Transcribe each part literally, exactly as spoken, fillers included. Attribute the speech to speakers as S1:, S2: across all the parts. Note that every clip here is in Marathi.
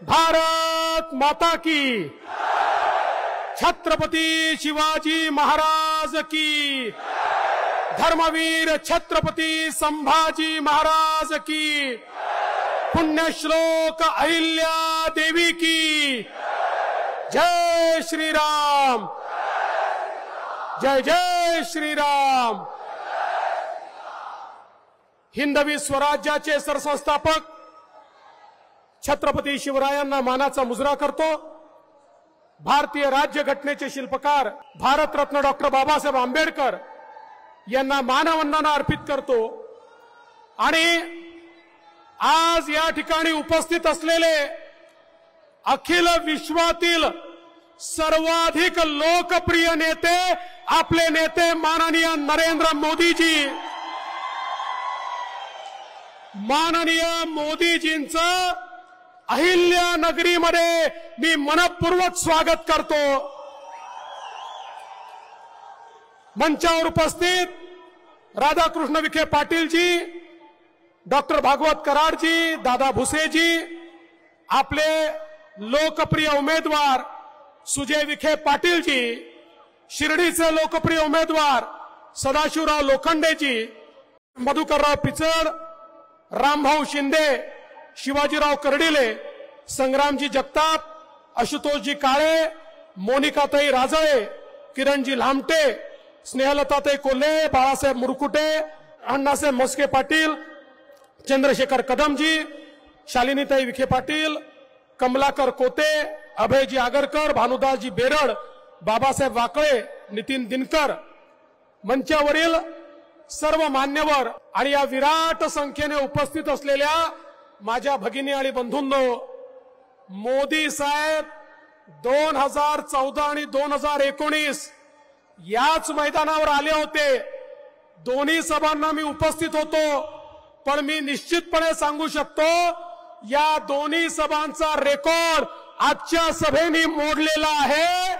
S1: भारत माता की, छत्रपती शिवाजी महाराज की, धर्मवीर छत्रपती संभाजी महाराज की, पुण्यश्लोक अहिल्या देवी की, जय श्री राम, जय जय श्री राम। हिंदवी स्वराज्याचे सरसंस्थापक छत्रपती शिवरायांना मानाचा मुजरा करतो। भारतीय राज्यघटनेचे शिल्पकार भारतरत्न डॉक्टर बाबासाहेब आंबेडकर यांना मानवंदना अर्पित करतो। आणि आज या ठिकाणी उपस्थित असलेले अखिल विश्वातील सर्वाधिक लोकप्रिय नेते आपले नेते माननीय नरेंद्र मोदीजी, माननीय मोदीजींचं अहिल्या नगरीमध्ये मी मनपूर्वक स्वागत करतो। मंचावर उपस्थित राधाकृष्ण विखे पाटीलजी, डॉक्टर भागवत कराडजी, दादा भुसेजी, आपले लोकप्रिय उमेदवार सुजय विखे पाटीलजी, शिर्डीचे लोकप्रिय उमेदवार सदाशिवराव लोखंडेजी, मधुकरराव पिचड, रामभाऊ शिंदे, शिवाजीराव कर्डिले, संग्रामजी जगताप, आशुतोषजी काळे, मोनिकाताई राजळे, किरणजी लामटे, स्नेहलताताई कोल्हे, बाळासाहेब मुरकुटे, अण्णासाहेब म्हस्के पाटील, चंद्रशेखर कदमजी, शालिनीताई विखे पाटील, कमलाकर कोते, अभयजी आगरकर, भानुदासजी बेरड, बाबासाहेब वाकळे, नितीन दिनकर, मंचावरील सर्व मान्यवर आणि या विराट संख्येने उपस्थित असलेल्या माझ्या भगिनी आणि बंधूंनो, मोदी साहेब दोन हजार चौदा आणि दोन हजार एकोणीस याच मैदानावर आले होते। दोन्ही सभांना मी उपस्थित होतो, पण मी निश्चितपणे सांगू शकतो या दोन्ही सभांचा रेकॉर्ड आजच्या सभेने मोडलेला आहे।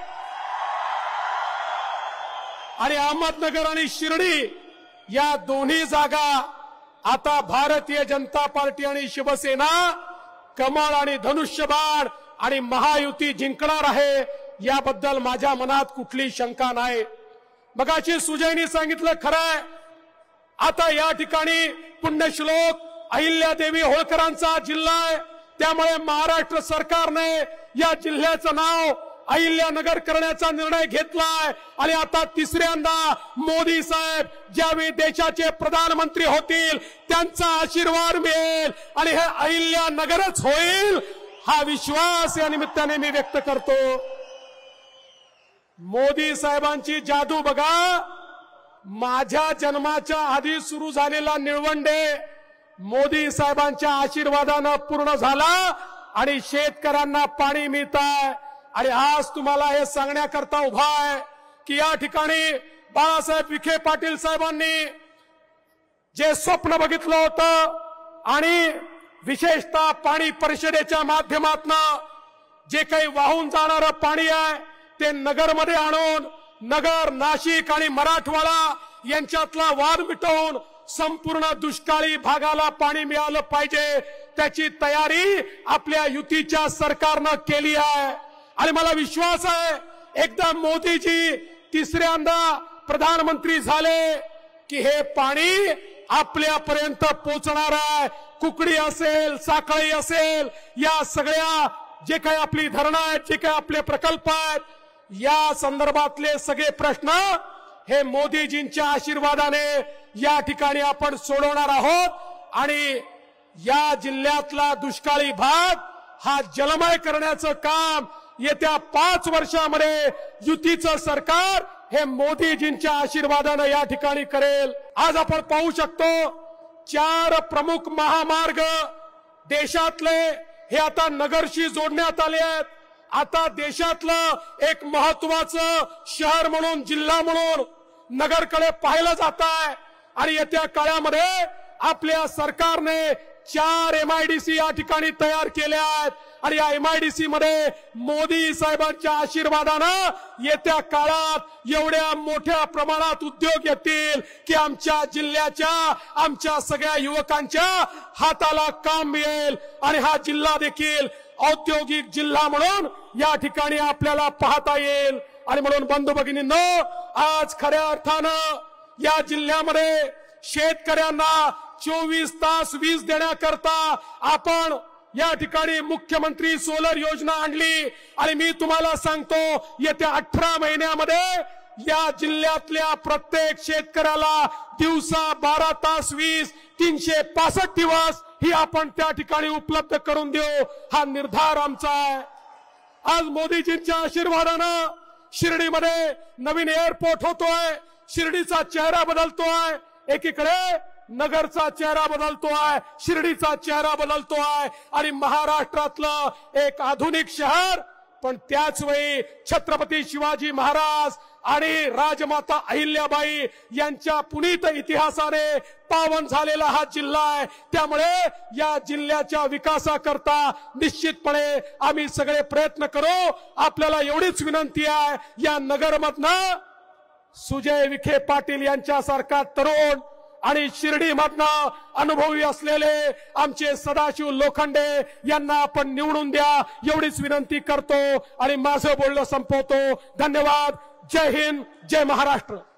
S1: आणि अहमदनगर आणि शिर्डी या दोन्ही जागा आता भारतीय जनता पार्टी आणि शिवसेना कमळ आणि धनुष्यबाण आणि महायुती जिंकणार आहे, याबद्दल माझ्या मनात कुठली शंका नाही। मगाशी सुजयनी सांगितलं खरंय, आता या ठिकाणी पुण्यश्लोक अहिल्यादेवी होळकरांचा जिल्हा आहे, त्यामुळे महाराष्ट्र सरकारने या जिल्ह्याचं नाव अहिल्यानगर करण्याचा निर्णय घेतलाय। आणि आता तिसऱ्यांदा मोदी साहेब ज्यावेळी देशाचे प्रधानमंत्री होतील त्यांचा आशीर्वाद मिळेल आणि हे अहिल्यानगरच होईल, हा विश्वास या निमित्ताने मी व्यक्त करतो। मोदी साहेबांची जादू बघा, माझ्या जन्माच्या आधी सुरू झालेला निळवंडे मोदी साहेबांच्या आशीर्वादाने पूर्ण झाला आणि शेतकऱ्यांना पाणी मिळतंय। आणि आज तुम्हाला हे सांगण्याकरता उभा आहे की या ठिकाणी बाळासाहेब विखे पाटील साहेबांनी जे स्वप्न बघितलं होतं आणि विशेषतः पाणी परिषदेच्या माध्यमातून जे काही वाहून जाणारं पाणी आहे ते नगरमध्ये आणून नगर, नाशिक आणि मराठवाडा यांच्यातला वाद मिटवून संपूर्ण दुष्काळी भागाला पाणी मिळालं पाहिजे, त्याची तयारी आपल्या युतीच्या सरकारनं केली आहे। आणि मला विश्वास आहे एकदा मोदीजी तिसऱ्यांदा प्रधानमंत्री झाले की हे पाणी आपल्यापर्यंत पोहोचणार आहे। कुकडी असेल, साखळी असेल, या सगळ्या जे काही आपली धरणं आहेत, जे काही आपले प्रकल्प आहेत, या संदर्भातले सगळे प्रश्न हे मोदीजींच्या आशीर्वादाने या ठिकाणी आपण सोडवणार आहोत। आणि या जिल्ह्यातला दुष्काळी भाग हा जलमय करण्याचं काम येत्या पाच वर्षामध्ये युतीचं सरकार हे मोदीजींच्या आशीर्वादाने या ठिकाणी करेल। आज आपण पाहू शकतो चार प्रमुख महामार्ग देशातले हे आता नगरशी जोडण्यात आले आहेत। आता देशातलं एक महत्वाचं शहर म्हणून, जिल्हा म्हणून नगरकडे पाहिलं जात आहे। आणि येत्या काळामध्ये आपल्या सरकारने चार एमआयडीसी या ठिकाणी तयार केल्या आहेत आणि या एमआयडीसी मध्ये मोदी साहेबांच्या आशीर्वादानं येत्या काळात एवढ्या मोठ्या प्रमाणात उद्योग येतील की आमच्या जिल्ह्याच्या, आमच्या सगळ्या युवकांच्या हाताला काम मिळेल आणि हा जिल्हा देखील औद्योगिक जिल्हा म्हणून या ठिकाणी आपल्याला पाहता येईल। आणि म्हणून बंधू भगिनींनो, आज खऱ्या अर्थानं या जिल्ह्यामध्ये शेतकऱ्यांना चोवीस तास वीज देण्याकरता आपण या ठिकाणी मुख्यमंत्री सोलर योजना आणली। आणि मी तुम्हाला सांगतो, येत्या अठरा महिन्यामध्ये या जिल्ह्यातल्या प्रत्येक शेतकऱ्याला दिवसा बारा तास वीज तीनशे पासष्ट दिवस ही आपण त्या ठिकाणी उपलब्ध करून देऊ, हा निर्धार आमचा आहे। आज मोदीजींच्या आशीर्वादानं शिर्डीमध्ये नवीन एअरपोर्ट होतोय, शिर्डीचा चेहरा बदलतोय, एकीकडे नगरचा चेहरा बदलतोय, शिर्डीचा चेहरा बदलतोय आणि महाराष्ट्रातलं एक आधुनिक शहर, पण त्याच वेळी छत्रपती शिवाजी महाराज आणि राजमाता अहिल्याबाई यांच्या पुनीत इतिहासाने पावन झालेला हा जिल्हा आहे। त्यामुळे या जिल्ह्याच्या विकासाकरता निश्चितपणे आम्ही सगळे प्रयत्न करू। आपल्याला एवढीच विनंती आहे, या नगरमधनं सुजय विखे पाटील यांच्यासारखा तरुण आणि शिर्डीमधनं अनुभवी असलेले आमचे सदाशिव लोखंडे यांना आपण निवडून द्या, एवढीच विनंती करतो आणि माझं बोलणं संपवतो। धन्यवाद। जय हिंद, जय महाराष्ट्र।